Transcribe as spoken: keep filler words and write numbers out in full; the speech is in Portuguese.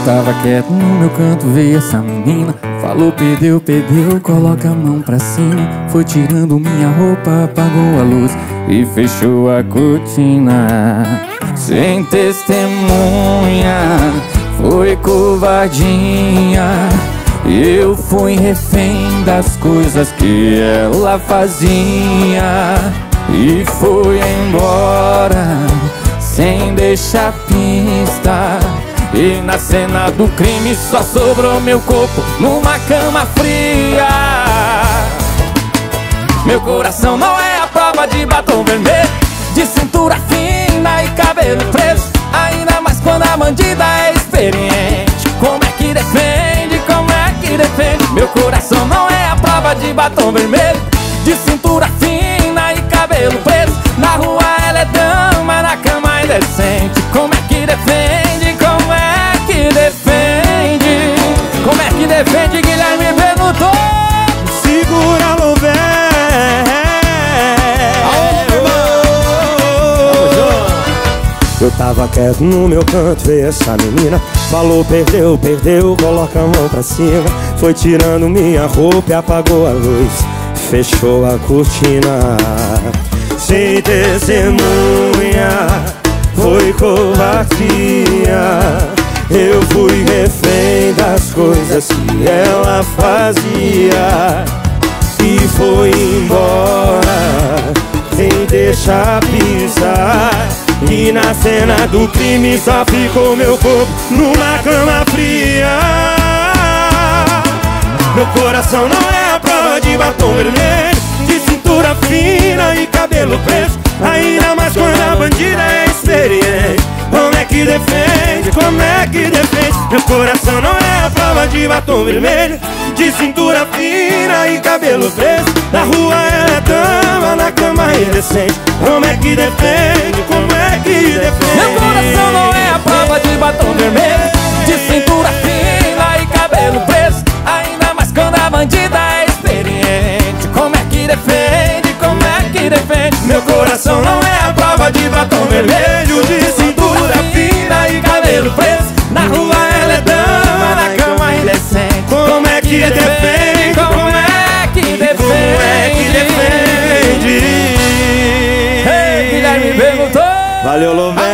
tava quieto no meu canto, veio essa menina. Falou, perdeu, perdeu, coloca a mão pra cima. Foi tirando minha roupa, apagou a luz e fechou a cortina. Sem testemunha, foi covardia. Eu fui refém das coisas que ela fazia e foi embora sem deixar pista. E na cena do crime só sobrou meu corpo numa cama fria. Meu coração não é a prova de batom vermelho, de cintura fina e cabelo preso. Ainda mais quando a bandida é experiente. Como é que defende, como é que defende? Meu coração não é a prova de batom vermelho, de cintura fina e cabelo preso. Na rua ela é dama, na cama é indecente. Como é que defende, como é que defende? Como é que defende, Guilherme Benuto? Segura, Louvé. Eu tava quieto no meu canto, veio essa menina. Falou, perdeu, perdeu, coloca a mão pra cima. Foi tirando minha roupa e apagou a luz, fechou a cortina. Sem testemunha, foi covardia. Eu fui refém das coisas que ela fazia e foi embora sem deixar pisar. E na cena do crime só ficou meu corpo numa cama fria. Meu coração não é a prova de batom vermelho, de cintura fina e cabelo preso. Ainda mais quando a bandida é experiente. Como é que defende, como é que defende? Meu coração não é a prova de batom vermelho, de cintura fina e cabelo preso. Na rua ela é dama, na cama é indecente. Como é que defende, como é que defende? Meu coração não é a prova de batom vermelho, de cintura fina e cabelo preso. Ainda mais quando a bandida é experiente. Como é que defende, como é que defende? Meu coração não é a prova de batom vermelho, de cintura fina e cabelo preso. Na rua ela é dama, na cama indecente. Como é que defende, como é que defende? Como é que defende? Hey, Guilherme Benuto. Valeu, Louvé.